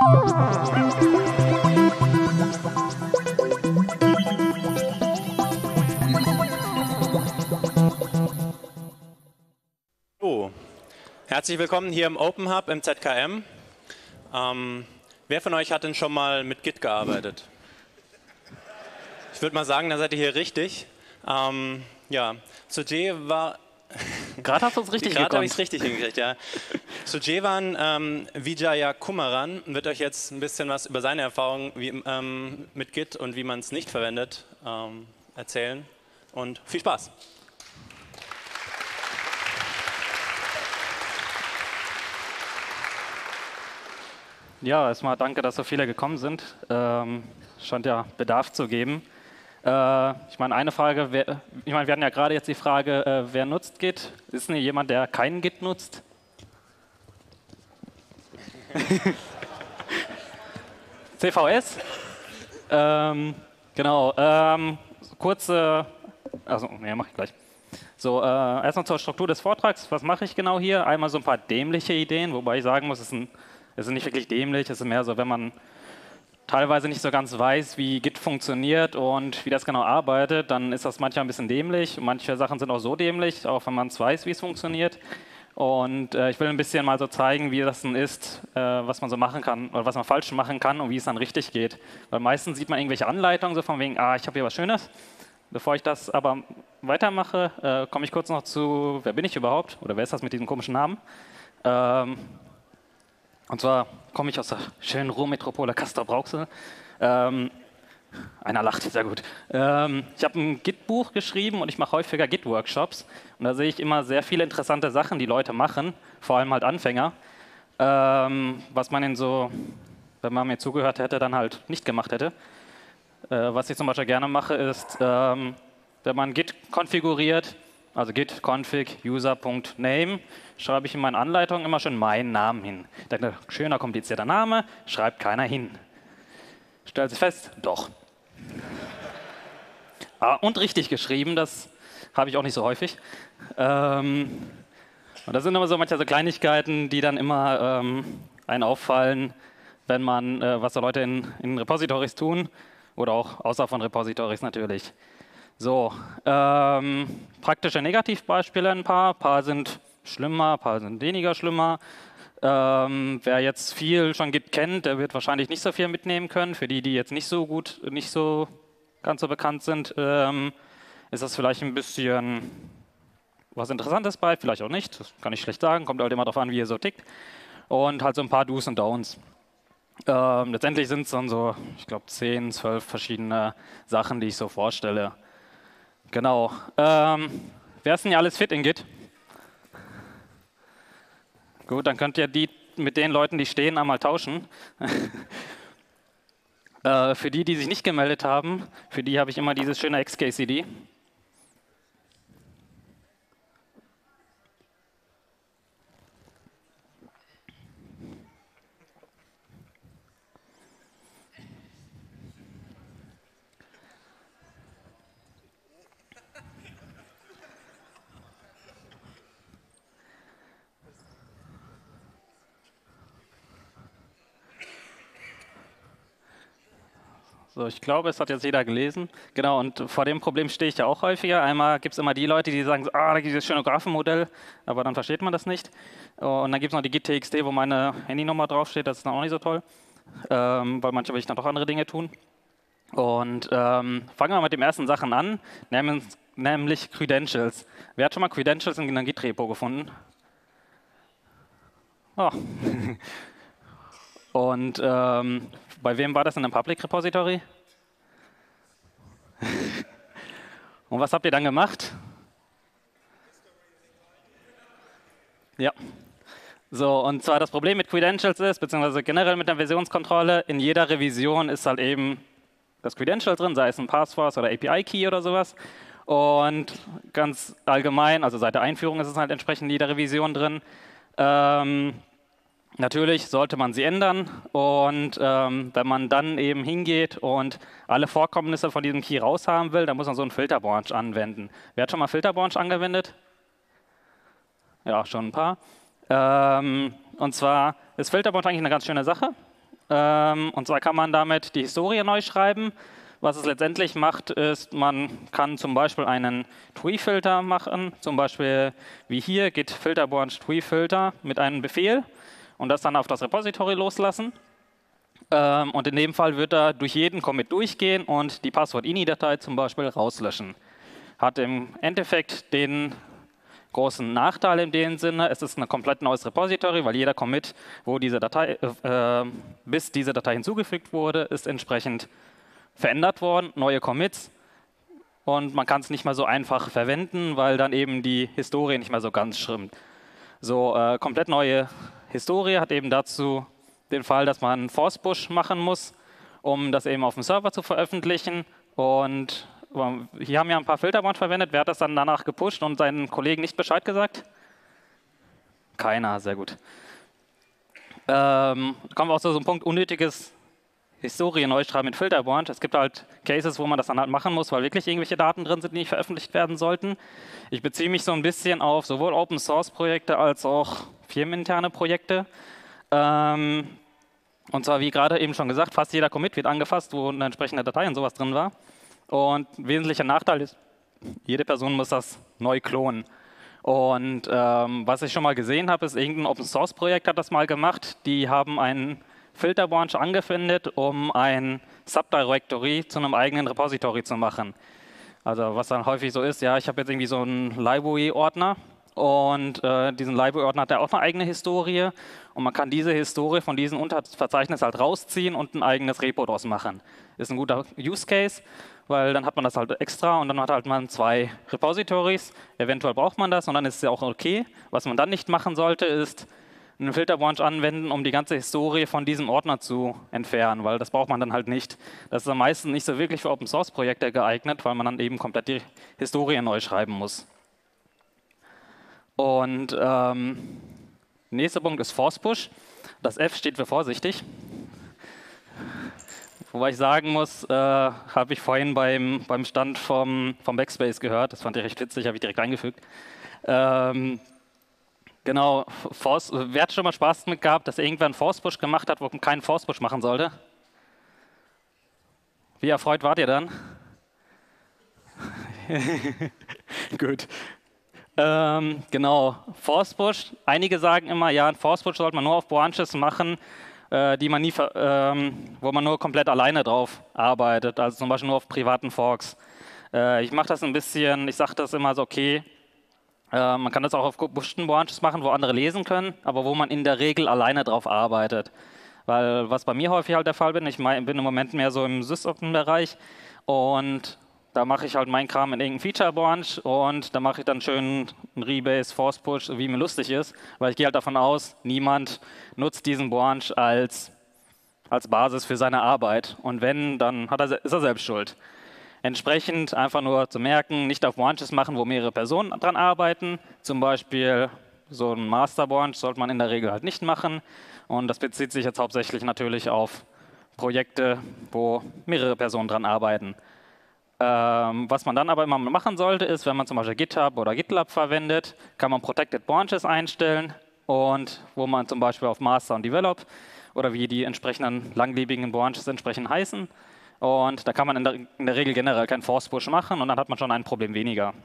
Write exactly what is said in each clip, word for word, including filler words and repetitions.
So, herzlich willkommen hier im Open Hub im Z K M. Ähm, wer von euch hat denn schon mal mit Git gearbeitet? Ich würde mal sagen, da seid ihr hier richtig. Ähm, ja, Sujay war... Gerade hast du es richtig Gerade habe ich gekonnt. es richtig hingekriegt, ja. Sujayvan ähm, Vijayakumaran wird euch jetzt ein bisschen was über seine Erfahrungen wie, ähm, mit Git und wie man es nicht verwendet ähm, erzählen. Und viel Spaß! Ja, erstmal danke, dass so viele gekommen sind. Ähm, scheint ja Bedarf zu geben. Äh, ich meine, eine Frage, wer, ich meine, wir hatten ja gerade jetzt die Frage, äh, wer nutzt Git? Ist denn hier jemand, der keinen Git nutzt? C V S? Ähm, genau, ähm, kurze, also, ne, mache ich gleich. So, äh, erstmal zur Struktur des Vortrags. Was mache ich genau hier? Einmal so ein paar dämliche Ideen, wobei ich sagen muss, es ist, ein, es ist nicht wirklich dämlich, es ist mehr so, wenn man teilweise nicht so ganz weiß, wie Git funktioniert und wie das genau arbeitet, dann ist das manchmal ein bisschen dämlich. Manche Sachen sind auch so dämlich, auch wenn man es weiß, wie es funktioniert. Und äh, ich will ein bisschen mal so zeigen, wie das dann ist, äh, was man so machen kann oder was man falsch machen kann und wie es dann richtig geht. Weil meistens sieht man irgendwelche Anleitungen, so von wegen, ah, ich habe hier was Schönes. Bevor ich das aber weitermache, äh, komme ich kurz noch zu, wer bin ich überhaupt? Oder wer ist das mit diesem komischen Namen? Ähm, und zwar komme ich aus der schönen Ruhrmetropole Castrop-Rauxel. Ähm, einer lacht, sehr gut. Ähm, ich habe ein Git-Buch geschrieben und ich mache häufiger Git-Workshops. Und da sehe ich immer sehr viele interessante Sachen, die Leute machen, vor allem halt Anfänger. Ähm, was man in so, wenn man mir zugehört hätte, dann halt nicht gemacht hätte. Äh, was ich zum Beispiel gerne mache, ist, ähm, wenn man Git konfiguriert, also git config user.name, schreibe ich in meinen Anleitungen immer schon meinen Namen hin. Ich denke, schöner, komplizierter Name, schreibt keiner hin. Stellt sich fest, doch. Ah, und richtig geschrieben, das habe ich auch nicht so häufig. Ähm, und das sind immer so manchmal so Kleinigkeiten, die dann immer ähm, einen auffallen, wenn man, äh, was da Leute in, in Repositories tun oder auch außer von Repositories natürlich. So, ähm, praktische Negativbeispiele ein paar. Ein paar sind schlimmer, ein paar sind weniger schlimmer. Ähm, wer jetzt viel schon Git kennt, der wird wahrscheinlich nicht so viel mitnehmen können. Für die, die jetzt nicht so gut, nicht so ganz so bekannt sind, ähm, ist das vielleicht ein bisschen was Interessantes bei, vielleicht auch nicht. Das kann ich schlecht sagen, kommt halt immer darauf an, wie ihr so tickt. Und halt so ein paar Do's und Don'ts. Ähm, letztendlich sind es dann so, ich glaube, zehn, zwölf verschiedene Sachen, die ich so vorstelle. Genau. Ähm, wer ist denn hier alles fit in Git? Gut, dann könnt ihr die mit den Leuten, die stehen, einmal tauschen. äh, für die, die sich nicht gemeldet haben, für die habe ich immer dieses schöne X K C D. So, ich glaube, es hat jetzt jeder gelesen. Genau, und vor dem Problem stehe ich ja auch häufiger. Einmal gibt es immer die Leute, die sagen, ah, da gibt es dieses schöne Graphenmodell, aber dann versteht man das nicht. Und dann gibt es noch die Git T X T, wo meine Handynummer draufsteht, das ist dann auch nicht so toll, ähm, weil manchmal will ich dann doch andere Dinge tun. Und ähm, fangen wir mit den ersten Sachen an, nämlich, nämlich Credentials. Wer hat schon mal Credentials in einem Git-Repo gefunden? Oh. Und ähm, bei wem war das in einem Public Repository? Und was habt ihr dann gemacht? Ja. So, und zwar das Problem mit Credentials ist, beziehungsweise generell mit der Versionskontrolle, in jeder Revision ist halt eben das Credential drin, sei es ein Passwort oder A P I-Key oder sowas. Und ganz allgemein, also seit der Einführung ist es halt entsprechend in jeder Revision drin. Ähm, Natürlich sollte man sie ändern und ähm, wenn man dann eben hingeht und alle Vorkommnisse von diesem Key raushaben will, dann muss man so einen Filterbranch anwenden. Wer hat schon mal Filterbranch angewendet? Ja, schon ein paar. Ähm, und zwar ist Filterbranch eigentlich eine ganz schöne Sache. Ähm, und zwar kann man damit die Historie neu schreiben. Was es letztendlich macht, ist, man kann zum Beispiel einen Tree-Filter machen, zum Beispiel wie hier, git filter branch tree-filter mit einem Befehl und das dann auf das Repository loslassen. Ähm, und in dem Fall wird er durch jeden Commit durchgehen und die Passwort-ini-Datei zum Beispiel rauslöschen. Hat im Endeffekt den großen Nachteil in dem Sinne, es ist ein komplett neues Repository, weil jeder Commit, wo diese Datei, äh, bis diese Datei hinzugefügt wurde, ist entsprechend verändert worden, neue Commits, und man kann es nicht mehr so einfach verwenden, weil dann eben die Historie nicht mehr so ganz stimmt. So äh, komplett neue Historie hat eben dazu den Fall, dass man einen Force-Push machen muss, um das eben auf dem Server zu veröffentlichen. Und hier haben wir ein paar Filterbranch verwendet. Wer hat das dann danach gepusht und seinen Kollegen nicht Bescheid gesagt? Keiner, sehr gut. Ähm, kommen wir auch zu so einem Punkt, unnötiges Historie neu schreiben mit Filterbranch. Es gibt halt Cases, wo man das dann halt machen muss, weil wirklich irgendwelche Daten drin sind, die nicht veröffentlicht werden sollten. Ich beziehe mich so ein bisschen auf sowohl Open-Source-Projekte als auch firmeninterne Projekte. Ähm, und zwar, wie gerade eben schon gesagt, fast jeder Commit wird angefasst, wo eine entsprechende Datei und sowas drin war. Und ein wesentlicher Nachteil ist, jede Person muss das neu klonen. Und ähm, was ich schon mal gesehen habe, ist, irgendein Open-Source-Projekt hat das mal gemacht. Die haben einen Filterbranch angewendet, um ein Subdirectory zu einem eigenen Repository zu machen. Also was dann häufig so ist, ja, ich habe jetzt irgendwie so einen Library-Ordner und äh, diesen Library-Ordner hat ja auch eine eigene Historie und man kann diese Historie von diesem Unterverzeichnis halt rausziehen und ein eigenes Repo draus machen. Ist ein guter Use Case, weil dann hat man das halt extra und dann hat halt man zwei Repositories, eventuell braucht man das und dann ist es ja auch okay. Was man dann nicht machen sollte, ist einen Filterbranch anwenden, um die ganze Historie von diesem Ordner zu entfernen, weil das braucht man dann halt nicht. Das ist am meisten nicht so wirklich für Open-Source-Projekte geeignet, weil man dann eben komplett die Historie neu schreiben muss. Und ähm, nächster Punkt ist Force Push. Das F steht für vorsichtig. Wobei ich sagen muss, äh, habe ich vorhin beim, beim Stand vom, vom Backspace gehört, das fand ich recht witzig, habe ich direkt eingefügt. Ähm, Genau, Force, wer hat schon mal Spaß mit gehabt, dass irgendwer einen Force-Push gemacht hat, wo man keinen Force-Push machen sollte? Wie erfreut wart ihr dann? Gut. Ähm, genau, Force-Push. Einige sagen immer, ja, einen Force-Push sollte man nur auf Branches machen, äh, die man nie, ähm, wo man nur komplett alleine drauf arbeitet, also zum Beispiel nur auf privaten Forks. Äh, ich mache das ein bisschen, ich sage das immer so, okay, man kann das auch auf gepushten Branches machen, wo andere lesen können, aber wo man in der Regel alleine drauf arbeitet. Weil was bei mir häufig halt der Fall bin, ich bin im Moment mehr so im SysOpen-Bereich und da mache ich halt meinen Kram in irgendeinem Feature-Branch und da mache ich dann schön einen Rebase, Force-Push, wie mir lustig ist, weil ich gehe halt davon aus, niemand nutzt diesen Branch als, als Basis für seine Arbeit. Und wenn, dann hat er, ist er selbst schuld. Entsprechend einfach nur zu merken, nicht auf Branches machen, wo mehrere Personen dran arbeiten. Zum Beispiel so ein Master-Branch sollte man in der Regel halt nicht machen. Und das bezieht sich jetzt hauptsächlich natürlich auf Projekte, wo mehrere Personen dran arbeiten. Ähm, was man dann aber immer machen sollte, ist, wenn man zum Beispiel GitHub oder GitLab verwendet, kann man Protected Branches einstellen und wo man zum Beispiel auf Master und Develop oder wie die entsprechenden langlebigen Branches entsprechend heißen. Und da kann man in der, in der Regel generell keinen Force-Push machen und dann hat man schon ein Problem weniger.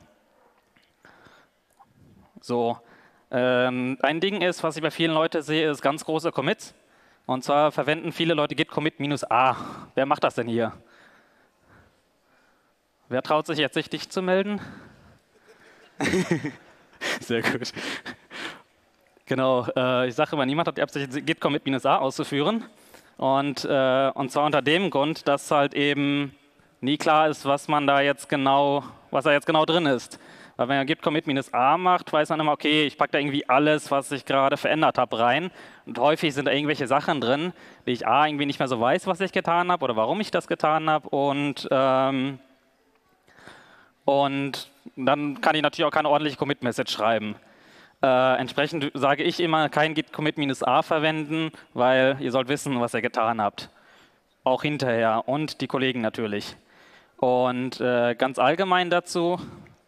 So, ähm, ein Ding ist, was ich bei vielen Leuten sehe, ist ganz große Commits. Und zwar verwenden viele Leute git commit minus a. Wer macht das denn hier? Wer traut sich jetzt, sich dich zu melden? Sehr gut. Genau, äh, ich sage immer, niemand hat die Absicht, git commit minus a auszuführen. Und, äh, und zwar unter dem Grund, dass halt eben nie klar ist, was man da jetzt genau, was da jetzt genau drin ist. Weil wenn man git commit minus a macht, weiß man immer, okay, ich packe da irgendwie alles, was ich gerade verändert habe, rein. Und häufig sind da irgendwelche Sachen drin, die ich a irgendwie nicht mehr so weiß, was ich getan habe oder warum ich das getan habe. Und, ähm, und dann kann ich natürlich auch keine ordentliche Commit-Message schreiben. Äh, entsprechend sage ich immer, kein git commit minus a verwenden, weil ihr sollt wissen, was ihr getan habt. Auch hinterher und die Kollegen natürlich. Und äh, ganz allgemein dazu,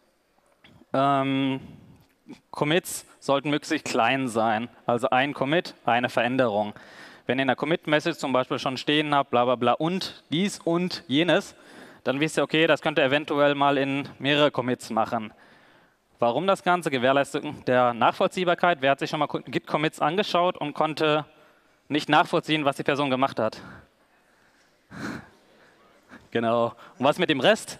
ähm, Commits sollten möglichst klein sein. Also ein Commit, eine Veränderung. Wenn ihr in der Commit-Message zum Beispiel schon stehen habt, bla bla bla und dies und jenes, dann wisst ihr, okay, das könnt ihr eventuell mal in mehrere Commits machen. Warum das Ganze? Gewährleistung der Nachvollziehbarkeit. Wer hat sich schon mal Git-Commits angeschaut und konnte nicht nachvollziehen, was die Person gemacht hat? Genau. Und was mit dem Rest?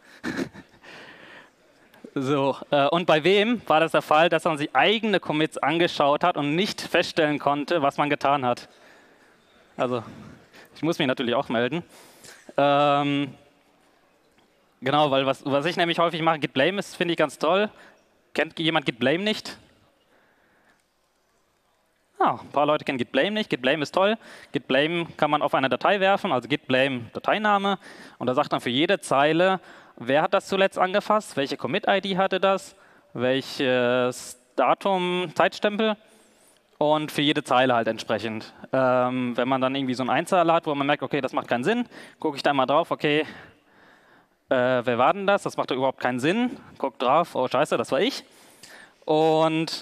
So, äh, und bei wem war das der Fall, dass man sich eigene Commits angeschaut hat und nicht feststellen konnte, was man getan hat? Also, ich muss mich natürlich auch melden. Ähm, Genau, weil was, was ich nämlich häufig mache, Git Blame ist, finde ich ganz toll. Kennt jemand Git Blame nicht? Ah, ein paar Leute kennen Git Blame nicht. Git Blame ist toll. Git Blame kann man auf eine Datei werfen, also Git Blame Dateiname. Und da sagt dann für jede Zeile, wer hat das zuletzt angefasst, welche Commit-I D hatte das, welches Datum, Zeitstempel und für jede Zeile halt entsprechend. Ähm, wenn man dann irgendwie so einen Einzahler hat, wo man merkt, okay, das macht keinen Sinn, gucke ich da mal drauf, okay, Äh, wer war denn das? Das macht doch überhaupt keinen Sinn. Guckt drauf, oh scheiße, das war ich. Und,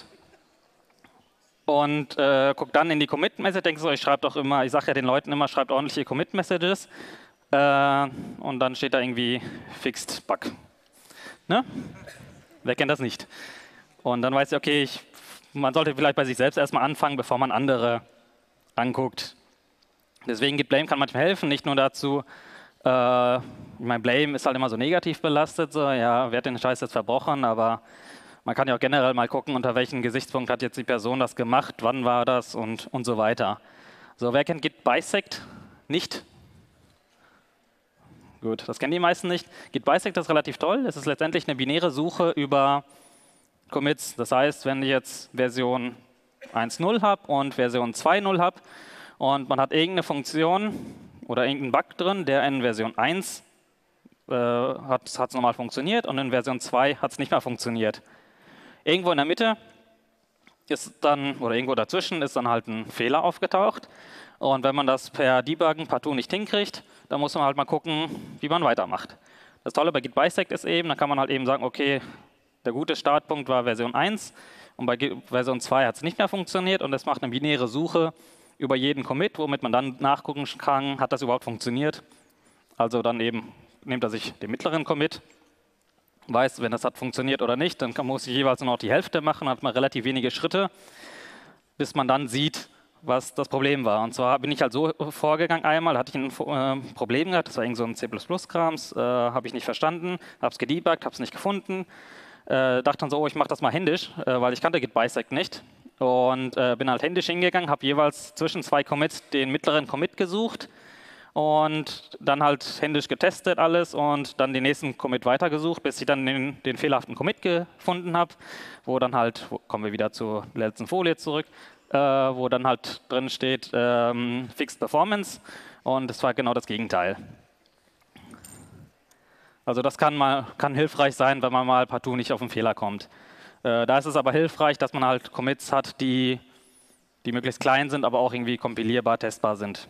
und äh, guckt dann in die Commit-Message, denkt so, ich schreibe doch immer, ich sage ja den Leuten immer, schreibt ordentliche Commit-Messages. Äh, und dann steht da irgendwie Fixed Bug. Ne? Wer kennt das nicht? Und dann weiß ich, okay, ich, man sollte vielleicht bei sich selbst erstmal anfangen, bevor man andere anguckt. Deswegen Git Blame kann manchmal helfen, nicht nur dazu, Äh, mein Blame ist halt immer so negativ belastet, so, ja, wer hat den Scheiß jetzt verbrochen, aber man kann ja auch generell mal gucken, unter welchem Gesichtspunkt hat jetzt die Person das gemacht, wann war das und, und so weiter. So, wer kennt Git Bisect? Nicht? Gut, das kennen die meisten nicht. Git Bisect ist relativ toll, es ist letztendlich eine binäre Suche über Commits. Das heißt, wenn ich jetzt Version eins Punkt null habe und Version zwei Punkt null habe und man hat irgendeine Funktion, oder irgendein Bug drin, der in Version eins äh, hat es normal funktioniert und in Version zwei hat es nicht mehr funktioniert. Irgendwo in der Mitte ist dann, oder irgendwo dazwischen ist dann halt ein Fehler aufgetaucht. Und wenn man das per Debuggen partout nicht hinkriegt, dann muss man halt mal gucken, wie man weitermacht. Das Tolle bei Git Bisect ist eben, da kann man halt eben sagen, okay, der gute Startpunkt war Version eins und bei Version zwei hat es nicht mehr funktioniert und es macht eine binäre Suche über jeden Commit, womit man dann nachgucken kann, hat das überhaupt funktioniert. Also dann eben nimmt er sich den mittleren Commit, weiß, wenn das hat funktioniert oder nicht, dann kann, muss ich jeweils nur noch die Hälfte machen, hat man relativ wenige Schritte, bis man dann sieht, was das Problem war. Und zwar bin ich halt so vorgegangen einmal, hatte ich ein äh, Problem gehabt, das war irgend so ein C plus plus-Krams, äh, habe ich nicht verstanden, habe es gedebuggt, habe es nicht gefunden, äh, dachte dann so, oh, ich mache das mal händisch, äh, weil ich kannte Git Bisect nicht. Und äh, bin halt händisch hingegangen, habe jeweils zwischen zwei Commits den mittleren Commit gesucht und dann halt händisch getestet alles und dann den nächsten Commit weitergesucht, bis ich dann den, den fehlerhaften Commit gefunden habe, wo dann halt, wo, kommen wir wieder zur letzten Folie zurück, äh, wo dann halt drin steht ähm, Fixed Performance und das war genau das Gegenteil. Also das kann, mal, kann hilfreich sein, wenn man mal partout nicht auf einen Fehler kommt. Da ist es aber hilfreich, dass man halt Commits hat, die, die möglichst klein sind, aber auch irgendwie kompilierbar, testbar sind.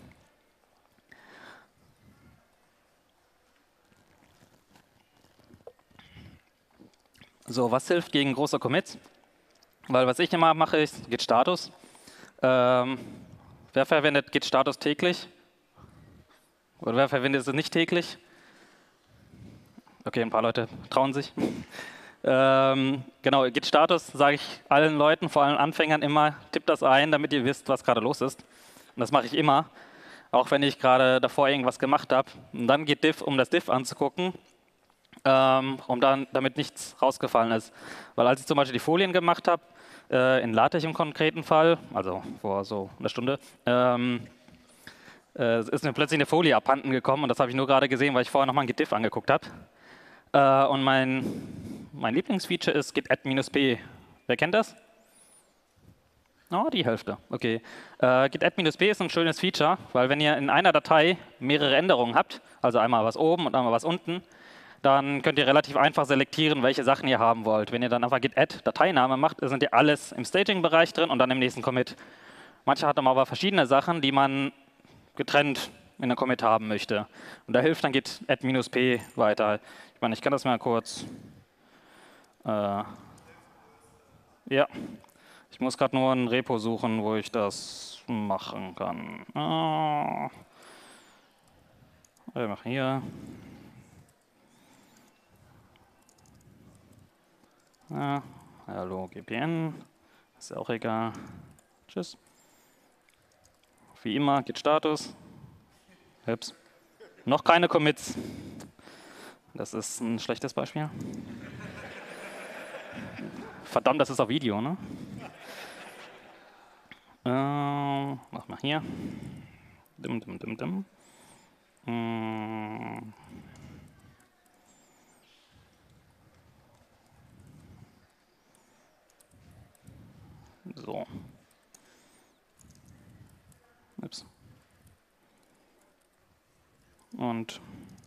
So, was hilft gegen große Commits? Weil was ich immer mache, ist Git Status. Ähm, wer verwendet Git Status täglich? Oder wer verwendet es nicht täglich? Okay, ein paar Leute trauen sich. Ähm, genau, Git Status sage ich allen Leuten, vor allem Anfängern immer, tippt das ein, damit ihr wisst, was gerade los ist. Und das mache ich immer, auch wenn ich gerade davor irgendwas gemacht habe. Und dann geht diff, um das Diff anzugucken, ähm, um dann, damit nichts rausgefallen ist. Weil als ich zum Beispiel die Folien gemacht habe, äh, in LaTeX im konkreten Fall, also vor so einer Stunde, ähm, äh, ist mir plötzlich eine Folie abhanden gekommen und das habe ich nur gerade gesehen, weil ich vorher nochmal ein Git Diff angeguckt habe. Äh, und mein, mein Lieblingsfeature ist Git add-p. Wer kennt das? Oh, die Hälfte. Okay. Äh, Git add-p ist ein schönes Feature, weil wenn ihr in einer Datei mehrere Änderungen habt, also einmal was oben und einmal was unten, dann könnt ihr relativ einfach selektieren, welche Sachen ihr haben wollt. Wenn ihr dann einfach Git add Dateiname macht, sind ihr alles im Staging-Bereich drin und dann im nächsten Commit. Manche hat aber verschiedene Sachen, die man getrennt in der Commit haben möchte. Und da hilft dann Git add-p weiter. Ich meine, ich kann das mal kurz. Äh, ja, Ich muss gerade nur ein Repo suchen, wo ich das machen kann. Ah. Wir machen hier. Ja, hallo G P N. Ist ja auch egal. Tschüss. Wie immer, git Status. Ups. Noch keine Commits. Das ist ein schlechtes Beispiel. Verdammt, das ist auf Video, ne? Äh, mach mal hier. Dim, dim, dim, dim. Hm. So. Ups. Und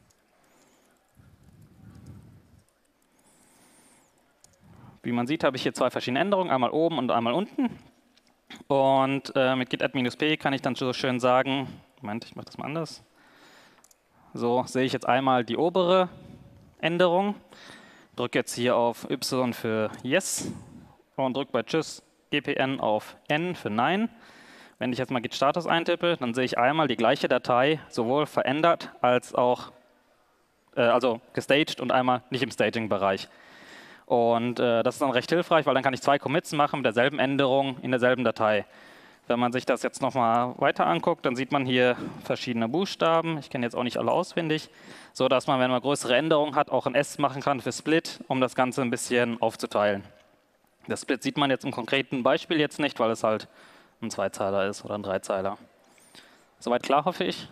wie man sieht, habe ich hier zwei verschiedene Änderungen, einmal oben und einmal unten. Und äh, mit git-add-p kann ich dann so schön sagen, Moment, ich mache das mal anders. So sehe ich jetzt einmal die obere Änderung, drücke jetzt hier auf Y für Yes und drücke bei Tschüss G P N auf N für Nein. Wenn ich jetzt mal git Status eintippe, dann sehe ich einmal die gleiche Datei sowohl verändert als auch, äh, also gestaged und einmal nicht im Staging-Bereich. Und äh, das ist dann recht hilfreich, weil dann kann ich zwei Commits machen mit derselben Änderung in derselben Datei. Wenn man sich das jetzt nochmal weiter anguckt, dann sieht man hier verschiedene Buchstaben. Ich kenne jetzt auch nicht alle auswendig, so dass man, wenn man größere Änderungen hat, auch ein S machen kann für Split, um das Ganze ein bisschen aufzuteilen. Das Split sieht man jetzt im konkreten Beispiel jetzt nicht, weil es halt ein Zweizeiler ist oder ein Dreizeiler. Soweit klar, hoffe ich.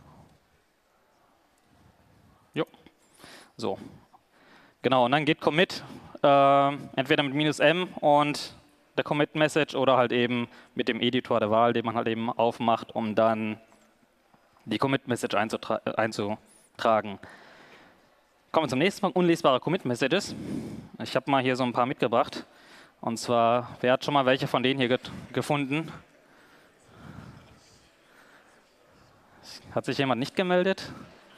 Jo. So. Genau, und dann geht Commit äh, entweder mit minus M und der Commit-Message oder halt eben mit dem Editor der Wahl, den man halt eben aufmacht, um dann die Commit-Message einzutra einzutragen. Kommen wir zum nächsten Punkt, unlesbare Commit-Messages. Ich habe mal hier so ein paar mitgebracht. Und zwar, wer hat schon mal welche von denen hier gefunden? Hat sich jemand nicht gemeldet?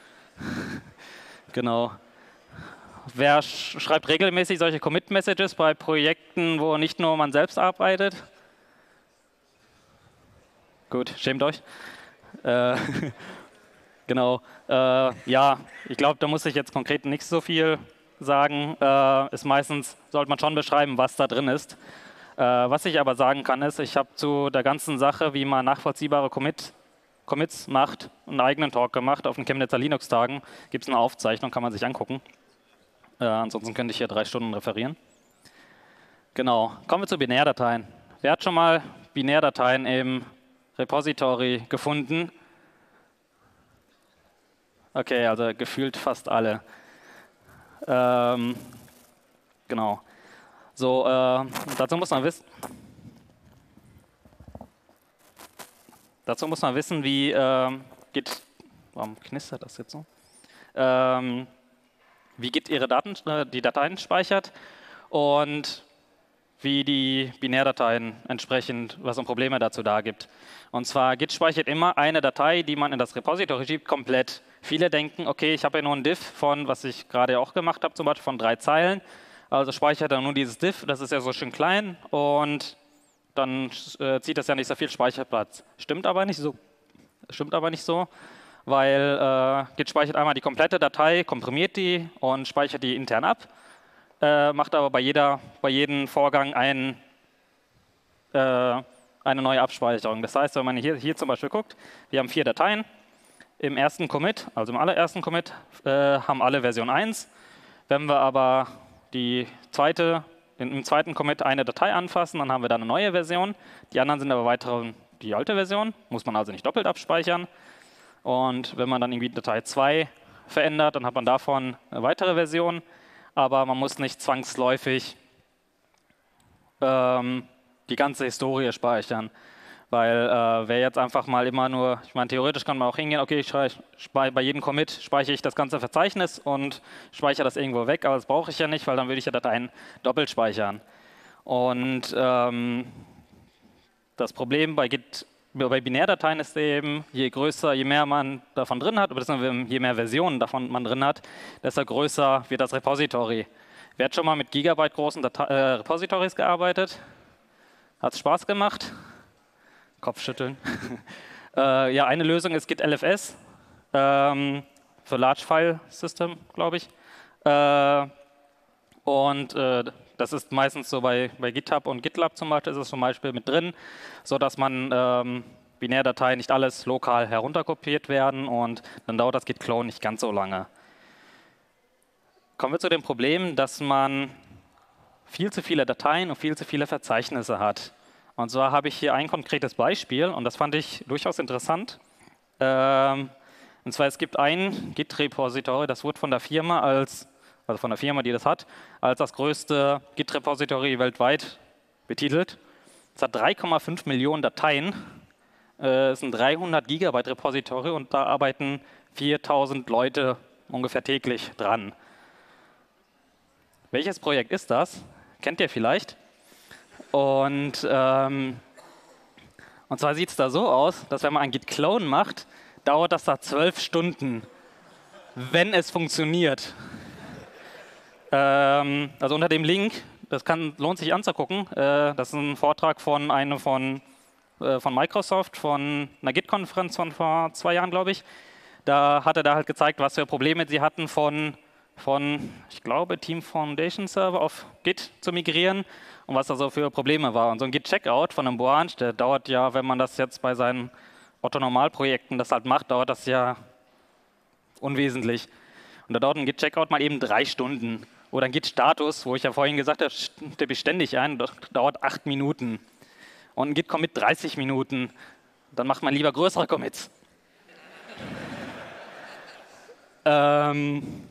Genau. Wer sch schreibt regelmäßig solche Commit-Messages bei Projekten, wo nicht nur man selbst arbeitet? Gut, schämt euch. Äh, genau. Äh, ja, ich glaube, da muss ich jetzt konkret nicht so viel sagen. Äh, ist meistens, sollte man schon beschreiben, was da drin ist. Äh, was ich aber sagen kann, ist, ich habe zu der ganzen Sache, wie man nachvollziehbare Commit, Commits macht, einen eigenen Talk gemacht. Auf den Chemnitzer Linux-Tagen gibt es eine Aufzeichnung, kann man sich angucken. Äh, ansonsten könnte ich hier drei Stunden referieren. Genau, kommen wir zu Binärdateien. Wer hat schon mal Binärdateien im Repository gefunden? Okay, also gefühlt fast alle. Ähm, genau. So, äh, dazu muss man wissen. Dazu muss man wissen, wie äh, Git. Warum knistert das jetzt so? Ähm, wie Git ihre Daten, äh, die Dateien speichert und wie die Binärdateien entsprechend, was an Probleme dazu da gibt. Und zwar Git speichert immer eine Datei, die man in das Repository schiebt, komplett. Viele denken, okay, ich habe ja nur ein Diff von, was ich gerade auch gemacht habe, zum Beispiel von drei Zeilen. Also speichert er nur dieses Diff, das ist ja so schön klein und dann äh, zieht das ja nicht so viel Speicherplatz. Stimmt aber nicht so, stimmt aber nicht so, weil äh, Git speichert einmal die komplette Datei, komprimiert die und speichert die intern ab, äh, macht aber bei, jeder, bei jedem Vorgang ein, äh, eine neue Abspeicherung. Das heißt, wenn man hier, hier zum Beispiel guckt, wir haben vier Dateien. Im ersten Commit, also im allerersten Commit, äh, haben alle Version eins. Wenn wir aber die zweite, im zweiten Commit eine Datei anfassen, dann haben wir da eine neue Version. Die anderen sind aber weiter die alte Version, muss man also nicht doppelt abspeichern. Und wenn man dann irgendwie Datei zwei verändert, dann hat man davon eine weitere Version. Aber man muss nicht zwangsläufig ähm, die ganze Historie speichern. Weil äh, wer jetzt einfach mal immer nur, ich meine, theoretisch kann man auch hingehen, okay, ich bei jedem Commit speichere ich das ganze Verzeichnis und speichere das irgendwo weg, aber das brauche ich ja nicht, weil dann würde ich ja Dateien doppelt speichern. Und ähm, das Problem bei Git, bei Binärdateien ist eben, je größer, je mehr man davon drin hat, oder je mehr Versionen davon man drin hat, desto größer wird das Repository. Wer hat schon mal mit Gigabyte großen Date äh, Repositories gearbeitet? Hat es Spaß gemacht? Kopfschütteln. äh, ja, eine Lösung ist Git L F S ähm, für Large File System, glaube ich. Äh, und äh, das ist meistens so bei, bei GitHub und GitLab zum Beispiel, ist es zum Beispiel mit drin, sodass man ähm, Binärdateien nicht alles lokal herunterkopiert werden und dann dauert das Git-Clone nicht ganz so lange. Kommen wir zu dem Problem, dass man viel zu viele Dateien und viel zu viele Verzeichnisse hat. Und zwar habe ich hier ein konkretes Beispiel und das fand ich durchaus interessant. Ähm, und zwar es gibt ein Git-Repository, das wurde von der Firma als also von der Firma, die das hat, als das größte Git-Repository weltweit betitelt. Es hat drei Komma fünf Millionen Dateien, äh, es ist ein dreihundert Gigabyte Repository und da arbeiten viertausend Leute ungefähr täglich dran. Welches Projekt ist das? Kennt ihr vielleicht? Und, ähm, und zwar sieht es da so aus, dass wenn man ein Git-Clone macht, dauert das da zwölf Stunden, wenn es funktioniert. Also unter dem Link, das kann, lohnt sich anzugucken, äh, das ist ein Vortrag von einem von, äh, von Microsoft, von einer Git-Konferenz von vor zwei Jahren, glaube ich. Da hat er da halt gezeigt, was für Probleme sie hatten, von, von ich glaube, Team Foundation Server auf Git zu migrieren und was da so für Probleme war. Und so ein Git-Checkout von einem Branch, der dauert ja, wenn man das jetzt bei seinen Otto-Normal-Projekten das halt macht, dauert das ja unwesentlich. Und da dauert ein Git-Checkout mal eben drei Stunden. Oder ein Git-Status, wo ich ja vorhin gesagt habe, tippe ich ständig ein, das dauert acht Minuten. Und ein Git-Commit dreißig Minuten. Dann macht man lieber größere Commits. ähm,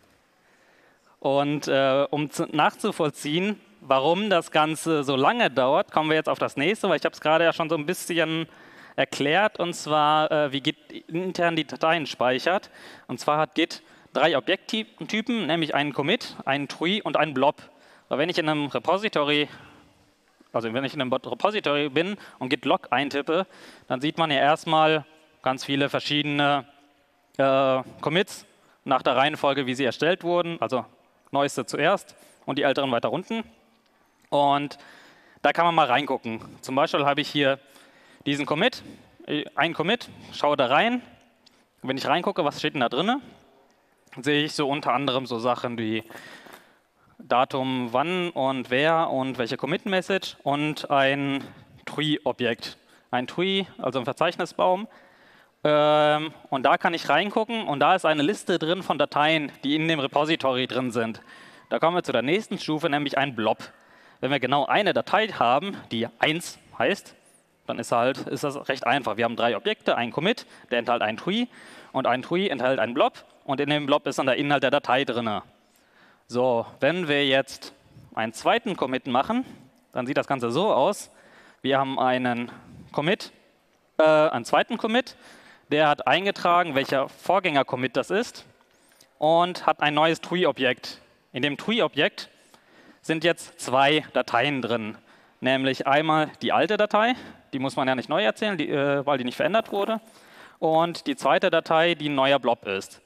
und äh, um zu, nachzuvollziehen, warum das Ganze so lange dauert, kommen wir jetzt auf das nächste, weil ich habe es gerade ja schon so ein bisschen erklärt, und zwar, äh, wie Git intern die Dateien speichert. Und zwar hat Git drei Objekttypen, nämlich einen Commit, einen Tree und einen Blob. Aber wenn ich in einem Repository, also wenn ich in einem Repository bin und git log eintippe, dann sieht man ja erstmal ganz viele verschiedene äh, Commits nach der Reihenfolge, wie sie erstellt wurden, also neueste zuerst und die älteren weiter unten. Und da kann man mal reingucken. Zum Beispiel habe ich hier diesen Commit, einen Commit, schaue da rein. Wenn ich reingucke, was steht denn da drin? Sehe ich so unter anderem so Sachen wie Datum, wann und wer und welche Commit-Message und ein Tree-Objekt. Ein Tree, also ein Verzeichnisbaum. Ähm, und da kann ich reingucken und da ist eine Liste drin von Dateien, die in dem Repository drin sind. Da kommen wir zu der nächsten Stufe, nämlich ein Blob. Wenn wir genau eine Datei haben, die eins heißt, dann ist, halt, ist das recht einfach. Wir haben drei Objekte, ein Commit, der enthält ein Tree und ein Tree enthält einen Blob. Und in dem Blob ist dann der Inhalt der Datei drin. So, wenn wir jetzt einen zweiten Commit machen, dann sieht das Ganze so aus. Wir haben einen Commit, äh, einen zweiten Commit, der hat eingetragen, welcher Vorgänger-Commit das ist und hat ein neues Tree-Objekt. In dem Tree-Objekt sind jetzt zwei Dateien drin, nämlich einmal die alte Datei, die muss man ja nicht neu erzählen, die, äh, weil die nicht verändert wurde, und die zweite Datei, die ein neuer Blob ist.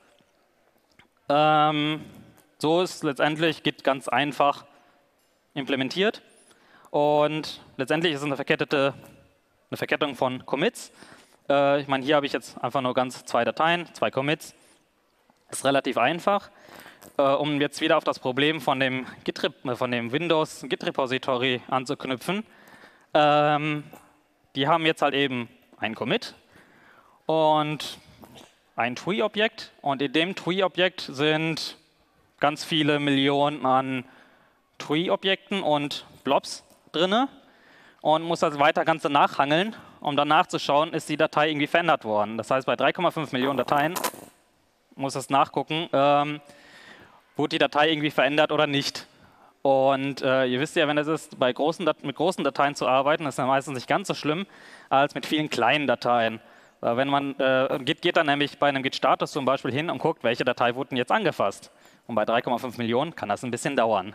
Ähm, so ist letztendlich Git ganz einfach implementiert und letztendlich ist es eine verkettete, eine Verkettung von Commits. Äh, ich meine, hier habe ich jetzt einfach nur ganz zwei Dateien, zwei Commits. Ist relativ einfach. Äh, um jetzt wieder auf das Problem von dem, Git, von dem Windows Git Repository anzuknüpfen. Ähm, die haben jetzt halt eben einen Commit und ein Tree-Objekt, und in dem Tree-Objekt sind ganz viele Millionen an Tree-Objekten und Blobs drin und muss also weiter Ganze nachhangeln, um dann nachzuschauen, ist die Datei irgendwie verändert worden. Das heißt, bei drei Komma fünf Millionen Dateien muss es nachgucken, ähm, wurde die Datei irgendwie verändert oder nicht. Und äh, ihr wisst ja, wenn es ist, bei großen mit großen Dateien zu arbeiten, ist ja meistens nicht ganz so schlimm als mit vielen kleinen Dateien. Wenn man, äh, Git geht dann nämlich bei einem Git-Status zum Beispiel hin und guckt, welche Datei wurde jetzt angefasst. Und bei drei Komma fünf Millionen kann das ein bisschen dauern.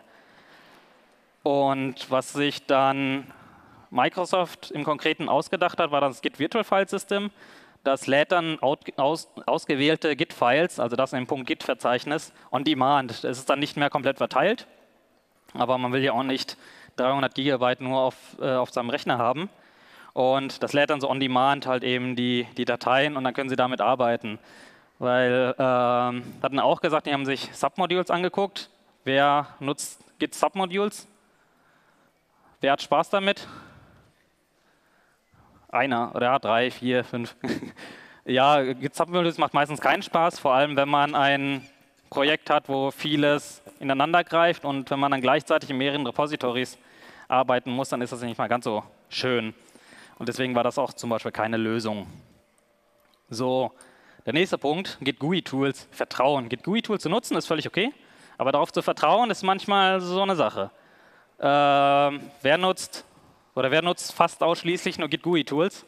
Und was sich dann Microsoft im Konkreten ausgedacht hat, war das Git Virtual File System. Das lädt dann aus, ausgewählte Git-Files, also das im .git-Verzeichnis, on demand. Es ist dann nicht mehr komplett verteilt, aber man will ja auch nicht dreihundert Gigabyte nur auf, äh, auf seinem Rechner haben. Und das lädt dann so on demand halt eben die, die Dateien und dann können Sie damit arbeiten. Weil, ähm, hatten auch gesagt, die haben sich Submodules angeguckt. Wer nutzt Git Submodules? Wer hat Spaß damit? Einer oder ja, drei, vier, fünf. Ja, Git Submodules macht meistens keinen Spaß, vor allem wenn man ein Projekt hat, wo vieles ineinander greift und wenn man dann gleichzeitig in mehreren Repositories arbeiten muss, dann ist das nicht mal ganz so schön. Und deswegen war das auch zum Beispiel keine Lösung. So, der nächste Punkt, Git G U I-Tools, Vertrauen. Git G U I-Tools zu nutzen ist völlig okay, aber darauf zu vertrauen ist manchmal so eine Sache. Ähm, wer nutzt oder wer nutzt fast ausschließlich nur Git G U I-Tools?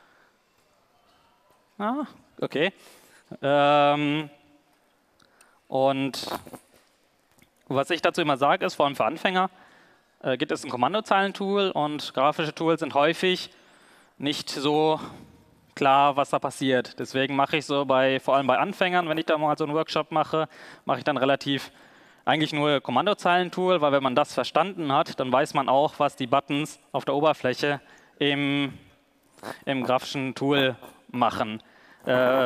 Ah, okay. Ähm, und was ich dazu immer sage, ist vor allem für Anfänger, äh, Git ist ein Kommandozeilentool und grafische Tools sind häufig nicht so klar, was da passiert. Deswegen mache ich so bei, vor allem bei Anfängern, wenn ich da mal so einen Workshop mache, mache ich dann relativ eigentlich nur Kommandozeilentool, weil wenn man das verstanden hat, dann weiß man auch, was die Buttons auf der Oberfläche im, im grafischen Tool machen. Äh,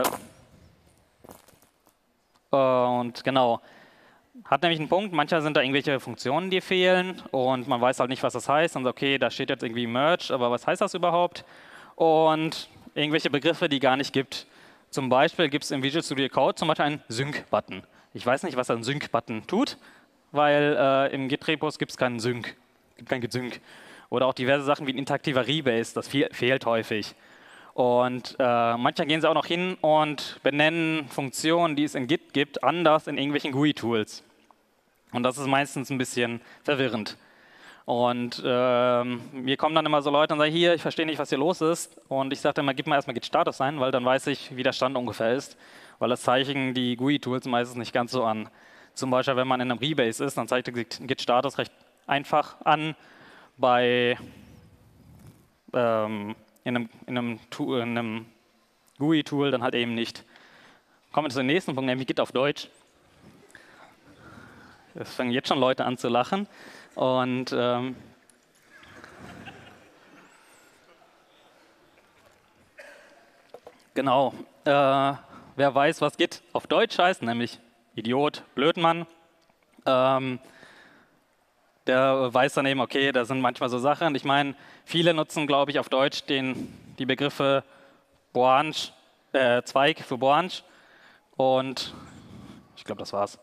und genau. Hat nämlich einen Punkt, manchmal sind da irgendwelche Funktionen, die fehlen und man weiß halt nicht, was das heißt. Und so, okay, da steht jetzt irgendwie Merge, aber was heißt das überhaupt? Und irgendwelche Begriffe, die gar nicht gibt. Zum Beispiel gibt es im Visual Studio Code zum Beispiel einen Sync-Button. Ich weiß nicht, was ein Sync-Button tut, weil äh, im Git-Repos gibt es keinen Sync, gibt kein Git-Sync. Oder auch diverse Sachen wie ein interaktiver Rebase, das fe fehlt häufig. Und äh, manchmal gehen sie auch noch hin und benennen Funktionen, die es in Git gibt, anders in irgendwelchen G U I-Tools. Und das ist meistens ein bisschen verwirrend. Und ähm, mir kommen dann immer so Leute und sagen, hier, ich verstehe nicht, was hier los ist. Und ich sage immer, gib mal erstmal Git-Status ein, weil dann weiß ich, wie der Stand ungefähr ist. Weil das zeichnen die G U I-Tools meistens nicht ganz so an. Zum Beispiel, wenn man in einem Rebase ist, dann zeigt Git-Status recht einfach an. Bei ähm, in einem, in einem, in einem G U I-Tool dann halt eben nicht. Kommen wir zu dem nächsten Punkt, nämlich Git auf Deutsch. Es fangen jetzt schon Leute an zu lachen. Und ähm, genau, äh, wer weiß, was Git auf Deutsch heißt, nämlich Idiot, Blödmann, ähm, der weiß dann eben, okay, da sind manchmal so Sachen. Ich meine, viele nutzen, glaube ich, auf Deutsch den, die Begriffe Branch, äh, Zweig für Branch und ich glaube, das war's.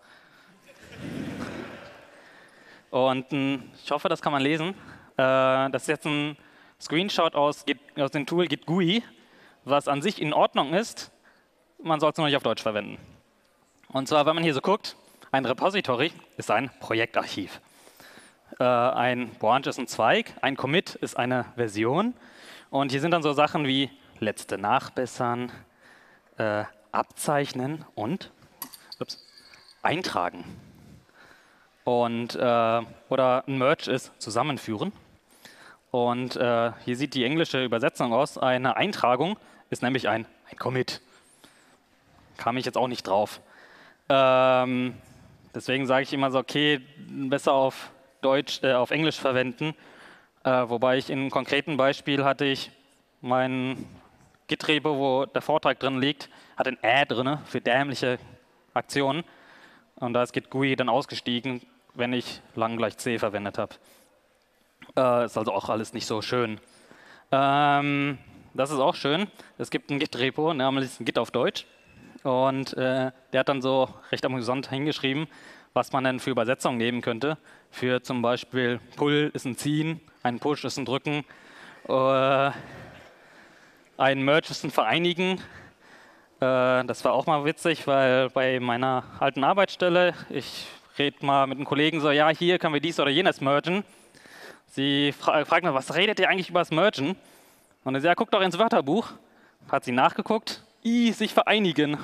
Und mh, ich hoffe, das kann man lesen. Äh, das ist jetzt ein Screenshot aus, Git, aus dem Tool Git G U I, was an sich in Ordnung ist. Man soll es nur nicht auf Deutsch verwenden. Und zwar, wenn man hier so guckt, ein Repository ist ein Projektarchiv. Äh, ein Branch ist ein Zweig, ein Commit ist eine Version. Und hier sind dann so Sachen wie letzte nachbessern, äh, abzeichnen und ups, eintragen. Und, äh, oder ein Merge ist zusammenführen. Und äh, hier sieht die englische Übersetzung aus. Eine Eintragung ist nämlich ein, ein Commit. Kam ich jetzt auch nicht drauf. Ähm, deswegen sage ich immer so, okay, besser auf Deutsch, äh, auf Englisch verwenden. Äh, wobei ich in einem konkreten Beispiel hatte ich mein Git-Repo, wo der Vortrag drin liegt, hat ein Ä drin für dämliche Aktionen. Und da ist Git G U I dann ausgestiegen, wenn ich lang gleich C verwendet habe. Äh, ist also auch alles nicht so schön. Ähm, das ist auch schön. Es gibt ein Git-Repo, namentlich ein Git auf Deutsch. Und äh, der hat dann so recht amüsant hingeschrieben, was man denn für Übersetzungen nehmen könnte. Für zum Beispiel Pull ist ein Ziehen, ein Push ist ein Drücken, äh, ein Merge ist ein Vereinigen. Äh, das war auch mal witzig, weil bei meiner alten Arbeitsstelle, ich rede mal mit einem Kollegen so, ja, hier können wir dies oder jenes mergen. Sie fra fragt mich, was redet ihr eigentlich über das Mergen? Und er sagt, ja, guck doch ins Wörterbuch. Hat sie nachgeguckt, I, sich vereinigen.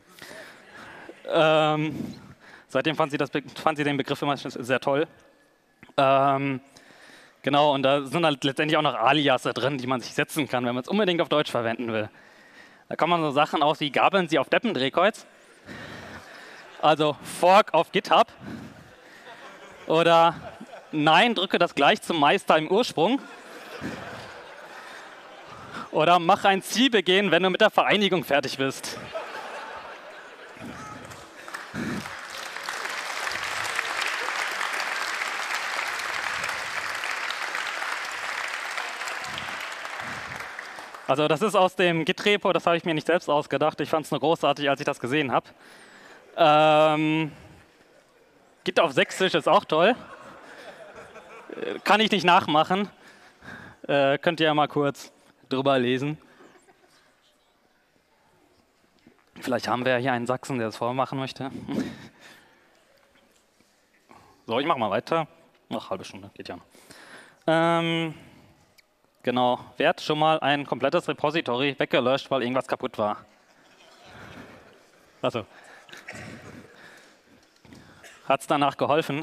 Ähm, seitdem fand sie, das, fand sie den Begriff immer sehr toll. Ähm, genau, und da sind halt letztendlich auch noch Aliasse drin, die man sich setzen kann, wenn man es unbedingt auf Deutsch verwenden will. Da kommen so Sachen aus wie gabeln Sie auf Deppendrehkreuz. Also Fork auf GitHub. Oder Nein, drücke das gleich zum Meister im Ursprung. Oder mach ein Zielbegehen, wenn du mit der Vereinigung fertig bist. Also das ist aus dem Git-Repo, das habe ich mir nicht selbst ausgedacht. Ich fand es nur großartig, als ich das gesehen habe. Ähm, Git auf Sächsisch ist auch toll. Kann ich nicht nachmachen. Äh, könnt ihr ja mal kurz drüber lesen. Vielleicht haben wir ja hier einen Sachsen, der das vormachen möchte. So, ich mache mal weiter. Noch halbe Stunde, geht ja noch. Ähm, genau, wer hat schon mal ein komplettes Repository weggelöscht, weil irgendwas kaputt war? Also, hat es danach geholfen?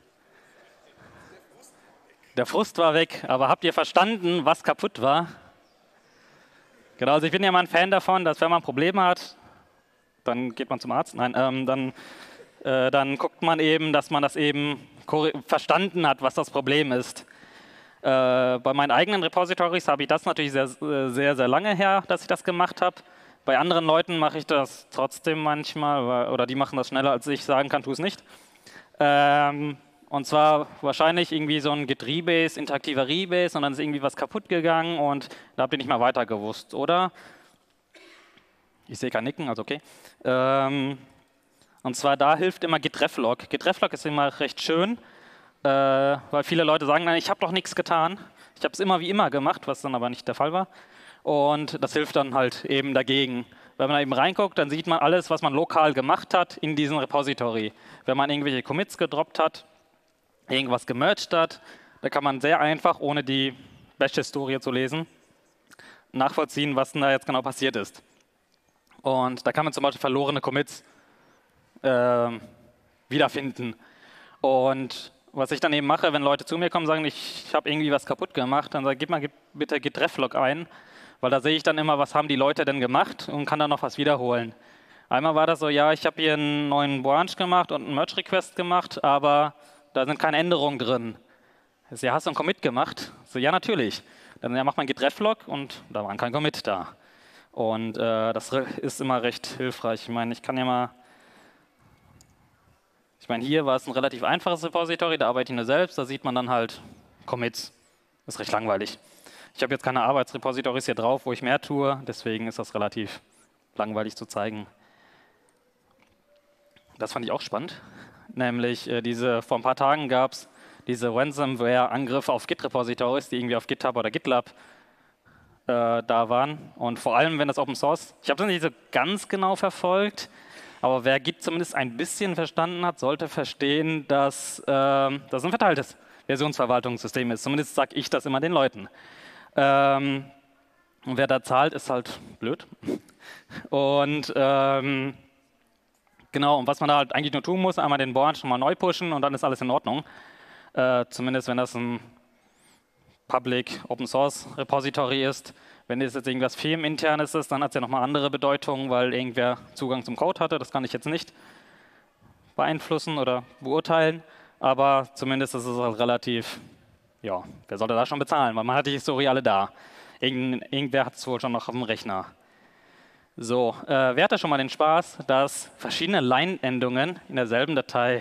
Der Frust war weg, aber habt ihr verstanden, was kaputt war? Genau, also ich bin ja mal ein Fan davon, dass wenn man Probleme hat, dann geht man zum Arzt, nein, ähm, dann, äh, dann guckt man eben, dass man das eben verstanden hat, was das Problem ist. Äh, bei meinen eigenen Repositories habe ich das natürlich sehr, sehr, sehr lange her, dass ich das gemacht habe. Bei anderen Leuten mache ich das trotzdem manchmal, oder die machen das schneller, als ich sagen kann, tu es nicht. Ähm, Und zwar wahrscheinlich irgendwie so ein Git Rebase, interaktiver Rebase und dann ist irgendwie was kaputt gegangen und da habt ihr nicht mehr weiter gewusst, oder? Ich sehe kein Nicken, also okay. Ähm, und zwar da hilft immer Git-Reflog. Git-Reflog ist immer recht schön, äh, weil viele Leute sagen, nein, ich habe doch nichts getan. Ich habe es immer wie immer gemacht, was dann aber nicht der Fall war. Und das hilft dann halt eben dagegen. Wenn man da eben reinguckt, dann sieht man alles, was man lokal gemacht hat in diesem Repository. Wenn man irgendwelche Commits gedroppt hat, irgendwas gemerged hat, da kann man sehr einfach, ohne die Bash-Historie zu lesen, nachvollziehen, was denn da jetzt genau passiert ist. Und da kann man zum Beispiel verlorene Commits äh, wiederfinden. Und was ich dann eben mache, wenn Leute zu mir kommen und sagen, ich habe irgendwie was kaputt gemacht, dann sage ich, gib mal bitte Git-Reflog ein, weil da sehe ich dann immer, was haben die Leute denn gemacht und kann dann noch was wiederholen. Einmal war das so, ja, ich habe hier einen neuen Branch gemacht und einen Merge-Request gemacht, aber da sind keine Änderungen drin. Das ist, ja, hast du einen Commit gemacht? So, ja, natürlich. Dann ja, macht man Git-Reflog und da war kein Commit da. Und äh, das ist immer recht hilfreich. Ich meine, ich kann ja mal, ich meine, hier war es ein relativ einfaches Repository, da arbeite ich nur selbst, da sieht man dann halt Commits. Das ist recht langweilig. Ich habe jetzt keine Arbeitsrepositories hier drauf, wo ich mehr tue, deswegen ist das relativ langweilig zu zeigen. Das fand ich auch spannend. Nämlich äh, diese, vor ein paar Tagen gab es diese Ransomware-Angriffe auf Git-Repositories, die irgendwie auf GitHub oder GitLab äh, da waren. Und vor allem, wenn das Open Source, ich habe das nicht so ganz genau verfolgt, aber wer Git zumindest ein bisschen verstanden hat, sollte verstehen, dass äh, das ein verteiltes Versionsverwaltungssystem ist. Zumindest sage ich das immer den Leuten. Ähm, und wer da zahlt, ist halt blöd. Und ähm, Genau, und was man da halt eigentlich nur tun muss, einmal den Branch schon mal neu pushen und dann ist alles in Ordnung. Äh, zumindest wenn das ein Public Open Source Repository ist. Wenn es jetzt irgendwas firmeninternes ist, dann hat es ja nochmal andere Bedeutung, weil irgendwer Zugang zum Code hatte. Das kann ich jetzt nicht beeinflussen oder beurteilen. Aber zumindest ist es halt relativ, ja, wer sollte da schon bezahlen? Weil man hat die Historie alle da. Irgend, irgendwer hat es wohl schon noch auf dem Rechner. So, äh, wer hatte schon mal den Spaß, dass verschiedene Line-Endungen in derselben Datei,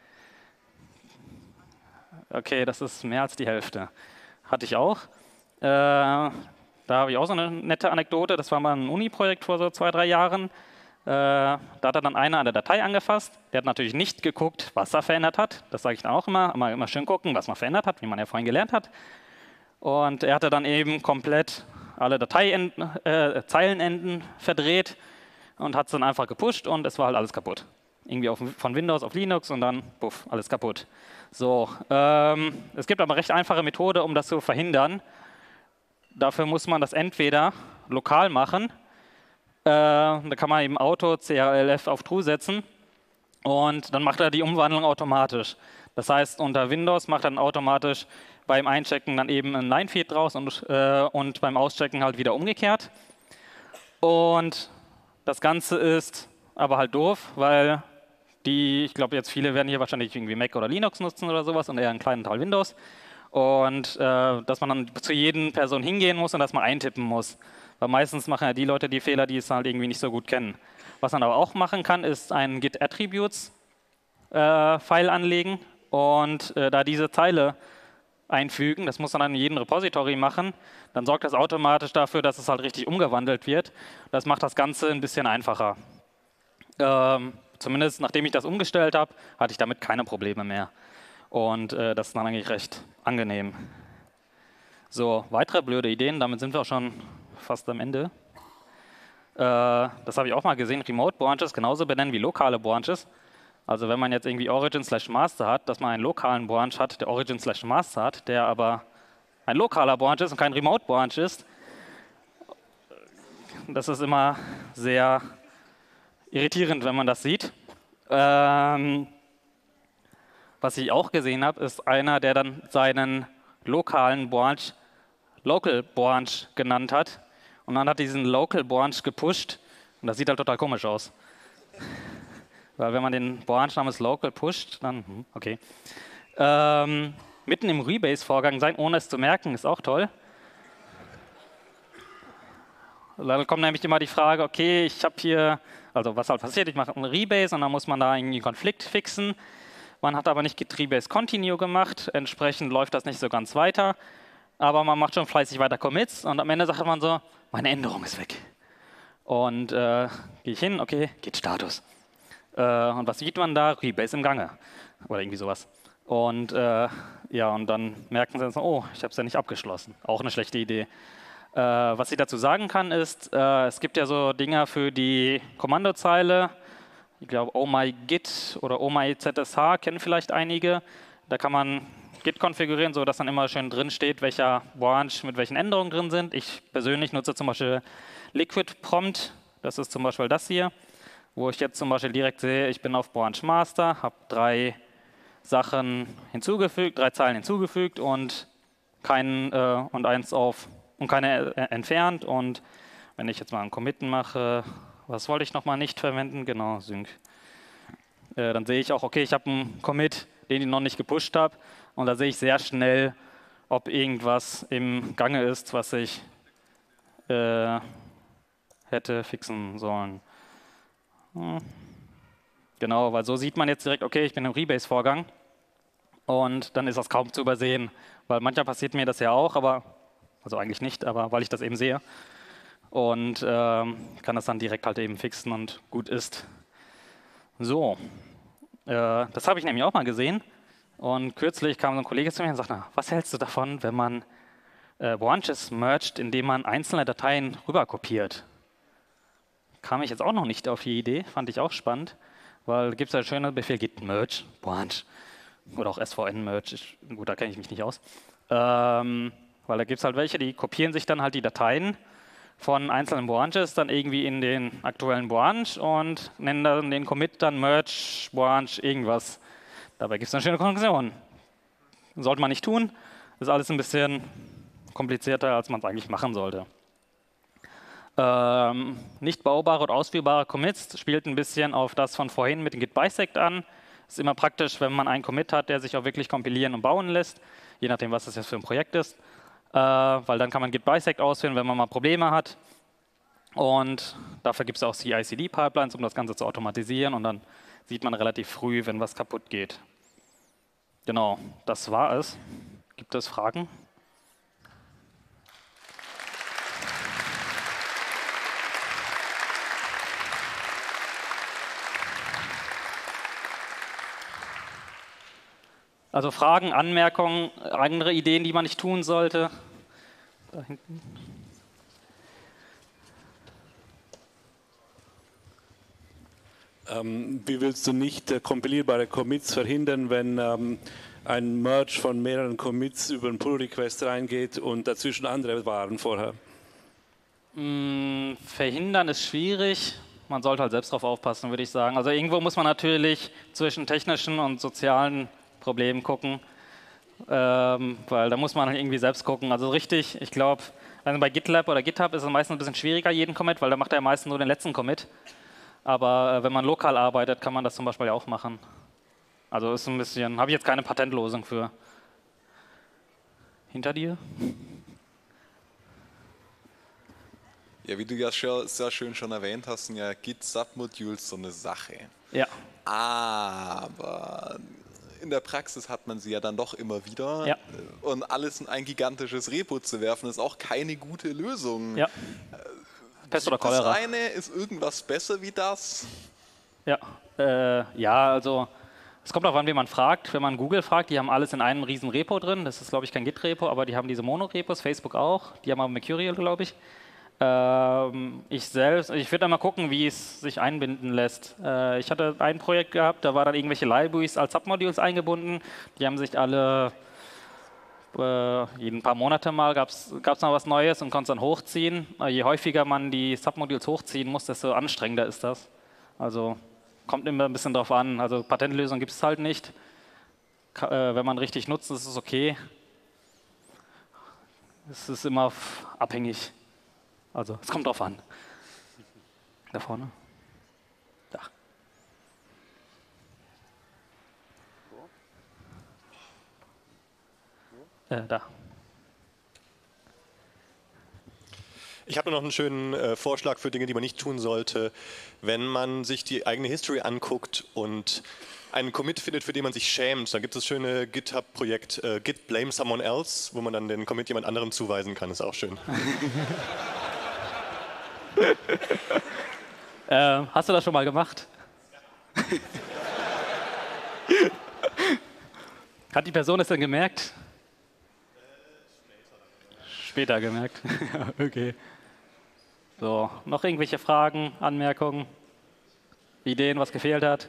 okay, das ist mehr als die Hälfte, hatte ich auch. Äh, da habe ich auch so eine nette Anekdote, das war mal ein Uni-Projekt vor so zwei, drei Jahren. Äh, da hat dann einer an der Datei angefasst, der hat natürlich nicht geguckt, was er verändert hat. Das sage ich dann auch immer, immer, immer schön gucken, was man verändert hat, wie man ja vorhin gelernt hat. Und er hatte dann eben komplett alle Dateienden, äh, Zeilenenden verdreht und hat es dann einfach gepusht und es war halt alles kaputt. Irgendwie auf, von Windows auf Linux und dann, puff, alles kaputt. So, ähm, es gibt aber eine recht einfache Methode, um das zu verhindern. Dafür muss man das entweder lokal machen, äh, da kann man eben Auto C R L F auf True setzen und dann macht er die Umwandlung automatisch. Das heißt, unter Windows macht er dann automatisch beim Einchecken dann eben ein Line-Feed draus und, äh, und beim Auschecken halt wieder umgekehrt. Und das Ganze ist aber halt doof, weil die, ich glaube jetzt viele werden hier wahrscheinlich irgendwie Mac oder Linux nutzen oder sowas und eher einen kleinen Teil Windows. Und äh, dass man dann zu jedem Person hingehen muss und das mal eintippen muss. Weil meistens machen ja die Leute die Fehler, die es halt irgendwie nicht so gut kennen. Was man aber auch machen kann, ist einen Git Attributes äh, File anlegen und äh, da diese Zeile einfügen. Das muss man dann in jedem Repository machen. Dann sorgt das automatisch dafür, dass es halt richtig umgewandelt wird. Das macht das Ganze ein bisschen einfacher. Ähm, zumindest nachdem ich das umgestellt habe, hatte ich damit keine Probleme mehr. Und äh, das ist dann eigentlich recht angenehm. So, weitere blöde Ideen, damit sind wir auch schon fast am Ende. Äh, das habe ich auch mal gesehen, Remote Branches genauso benennen wie lokale Branches. Also wenn man jetzt irgendwie Origin slash Master hat, dass man einen lokalen Branch hat, der Origin slash Master hat, der aber ein lokaler Branch ist und kein Remote Branch ist. Das ist immer sehr irritierend, wenn man das sieht. Ähm, was ich auch gesehen habe, ist einer, der dann seinen lokalen Branch Local Branch genannt hat. Und dann hat diesen Local Branch gepusht. Und das sieht halt total komisch aus. Weil wenn man den Branch namens Local pusht, dann, hm, okay. Ähm, mitten im Rebase-Vorgang sein, ohne es zu merken, ist auch toll. Dann kommt nämlich immer die Frage, okay, ich habe hier, also was halt passiert, ich mache einen Rebase und dann muss man da irgendwie einen Konflikt fixen. Man hat aber nicht Git Rebase Continue gemacht, entsprechend läuft das nicht so ganz weiter. Aber man macht schon fleißig weiter Commits und am Ende sagt man so, meine Änderung ist weg. Und äh, gehe ich hin, okay, Git Status. Äh, und was sieht man da? Rebase im Gange. Oder irgendwie sowas. Und äh, ja, und dann merken sie so, oh, ich habe es ja nicht abgeschlossen. Auch eine schlechte Idee. Äh, was ich dazu sagen kann, ist, äh, es gibt ja so Dinger für die Kommandozeile. Ich glaube, oh my Git oder oh my Z S H kennen vielleicht einige. Da kann man Git konfigurieren, sodass dann immer schön drin steht, welcher Branch mit welchen Änderungen drin sind. Ich persönlich nutze zum Beispiel Liquid Prompt. Das ist zum Beispiel das hier, wo ich jetzt zum Beispiel direkt sehe, ich bin auf Branch Master, habe drei Sachen hinzugefügt, drei Zeilen hinzugefügt und keinen äh, und eins auf und keine äh, entfernt. Und wenn ich jetzt mal einen Committen mache, was wollte ich nochmal nicht verwenden? Genau, Sync. Äh, dann sehe ich auch, okay, ich habe einen Commit, den ich noch nicht gepusht habe. Und da sehe ich sehr schnell, ob irgendwas im Gange ist, was ich äh, hätte fixen sollen. Hm. Genau, weil so sieht man jetzt direkt, okay, ich bin im Rebase-Vorgang und dann ist das kaum zu übersehen, weil manchmal passiert mir das ja auch, aber, also eigentlich nicht, aber weil ich das eben sehe und ähm, kann das dann direkt halt eben fixen und gut ist. So, äh, das habe ich nämlich auch mal gesehen und kürzlich kam so ein Kollege zu mir und sagte, was hältst du davon, wenn man äh, Branches merged, indem man einzelne Dateien rüberkopiert? Kam ich jetzt auch noch nicht auf die Idee, fand ich auch spannend, weil da gibt es ja schöne Befehl git merge, branch oder auch S V N merge, gut, da kenne ich mich nicht aus. Ähm, weil da gibt es halt welche, die kopieren sich dann halt die Dateien von einzelnen Branches dann irgendwie in den aktuellen Branch und nennen dann den Commit dann merge, branch, irgendwas. Dabei gibt es eine schöne Konstruktion. Sollte man nicht tun, ist alles ein bisschen komplizierter, als man es eigentlich machen sollte. Ähm, nicht baubare oder ausführbare Commits spielt ein bisschen auf das von vorhin mit dem Git Bisect an. Ist immer praktisch, wenn man einen Commit hat, der sich auch wirklich kompilieren und bauen lässt, je nachdem, was das jetzt für ein Projekt ist, äh, weil dann kann man Git Bisect ausführen, wenn man mal Probleme hat. Und dafür gibt es auch C I C D-Pipelines, um das Ganze zu automatisieren und dann sieht man relativ früh, wenn was kaputt geht. Genau, das war es. Gibt es Fragen? Also Fragen, Anmerkungen, andere Ideen, die man nicht tun sollte? Da hinten. Ähm, wie willst du nicht äh, kompilierbare Commits verhindern, wenn ähm, ein Merge von mehreren Commits über einen Pull-Request reingeht und dazwischen andere waren vorher? Mm, verhindern ist schwierig. Man sollte halt selbst darauf aufpassen, würde ich sagen. Also irgendwo muss man natürlich zwischen technischen und sozialen Problemen gucken, ähm, weil da muss man halt irgendwie selbst gucken. Also richtig, ich glaube, also bei GitLab oder GitHub ist es meistens ein bisschen schwieriger, jeden Commit, weil da macht er meistens nur den letzten Commit. Aber äh, wenn man lokal arbeitet, kann man das zum Beispiel auch machen. Also ist ein bisschen, habe ich jetzt keine Patentlösung für. Hinter dir? Ja, wie du ja schon, sehr schön schon erwähnt hast, sind ja Git-Submodules so eine Sache. Ja. Aber in der Praxis hat man sie ja dann doch immer wieder. Ja. Und alles in ein gigantisches Repo zu werfen, ist auch keine gute Lösung. Ja. Pest oder Das Cholera. eine, ist irgendwas besser wie das? Ja, äh, ja, also es kommt darauf an, wen man fragt. Wenn man Google fragt, die haben alles in einem riesen Repo drin. Das ist, glaube ich, kein Git-Repo, aber die haben diese Mono-Repos, Facebook auch. Die haben aber Mercurial, glaube ich. Ähm, ich selbst, ich würde mal gucken, wie es sich einbinden lässt. Äh, ich hatte ein Projekt gehabt, da waren dann irgendwelche Libraries als Submodules eingebunden. Die haben sich alle, äh, jeden paar Monate mal gab es noch was Neues und konnte es dann hochziehen. Äh, je häufiger man die Submodules hochziehen muss, desto anstrengender ist das. Also kommt immer ein bisschen drauf an. Also Patentlösung gibt es halt nicht. Ka äh, wenn man richtig nutzt, ist es okay. Es ist immer abhängig. Also, es kommt drauf an. Da vorne. Da. Äh, da. Ich habe noch einen schönen äh, Vorschlag für Dinge, die man nicht tun sollte. Wenn man sich die eigene History anguckt und einen Commit findet, für den man sich schämt, dann gibt es das schöne GitHub-Projekt äh, Git Blame Someone Else, wo man dann den Commit jemand anderem zuweisen kann. Ist auch schön. ähm, hast du das schon mal gemacht? Hat die Person es denn gemerkt? Später gemerkt. Okay. So, noch irgendwelche Fragen, Anmerkungen, Ideen, was gefehlt hat?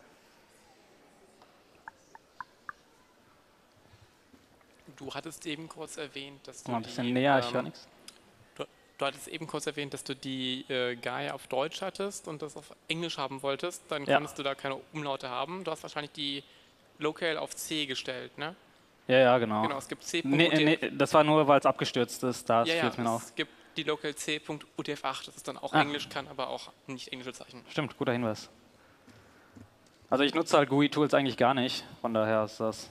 Du hattest eben kurz erwähnt, dass du Mal ein bisschen die, näher, ich ähm, höre nichts. Du, du hattest eben kurz erwähnt, dass du die äh, Gaia auf Deutsch hattest und das auf Englisch haben wolltest. Dann Ja. konntest du da keine Umlaute haben. Du hast wahrscheinlich die Local auf C gestellt, ne? Ja, ja, genau. Genau, es gibt C. Nee, nee, das war nur, weil es abgestürzt ist, da ja, ja, fiel es mir auf. es gibt die Local C U T F acht, das ist dann auch Ah. Englisch, kann aber auch nicht englische Zeichen. Stimmt, guter Hinweis. Also ich nutze halt G U I-Tools eigentlich gar nicht, von daher ist das...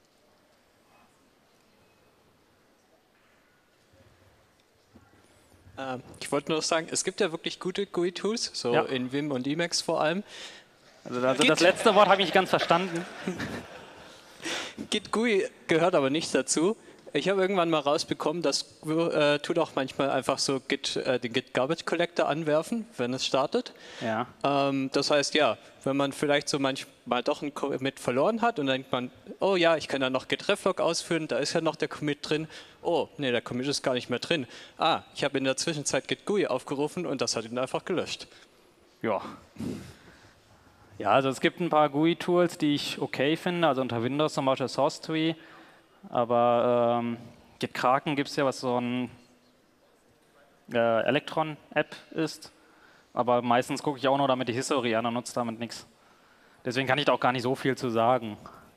Ähm, ich wollte nur sagen, es gibt ja wirklich gute G U I-Tools, so Ja. in Vim und Emacs vor allem. Also, also Git. das letzte Wort habe ich nicht ganz verstanden. Git G U I gehört aber nicht dazu. Ich habe irgendwann mal rausbekommen, das äh, tut auch manchmal einfach so Git, äh, den Git Garbage Collector anwerfen, wenn es startet. Ja. Ähm, das heißt, ja, wenn man vielleicht so manchmal doch einen Commit verloren hat und dann denkt man, oh ja, ich kann da noch Git Reflog ausführen, da ist ja noch der Commit drin. Oh, nee, der Commit ist gar nicht mehr drin. Ah, ich habe in der Zwischenzeit Git G U I aufgerufen und das hat ihn einfach gelöscht. Ja. Ja, also es gibt ein paar G U I-Tools, die ich okay finde, also unter Windows zum Beispiel SourceTree, aber ähm, Git Kraken gibt es ja, was so ein äh, Electron-App ist, aber meistens gucke ich auch nur damit die History an und nutze damit nichts. Deswegen kann ich da auch gar nicht so viel zu sagen.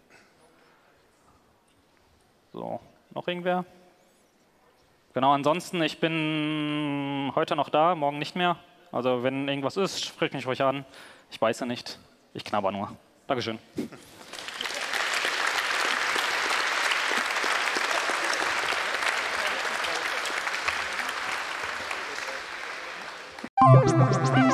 So, noch irgendwer? Genau, ansonsten, ich bin heute noch da, morgen nicht mehr. Also wenn irgendwas ist, sprich mich ruhig an. Ich beiße nicht, ich knabber nur. Dankeschön. Thank you.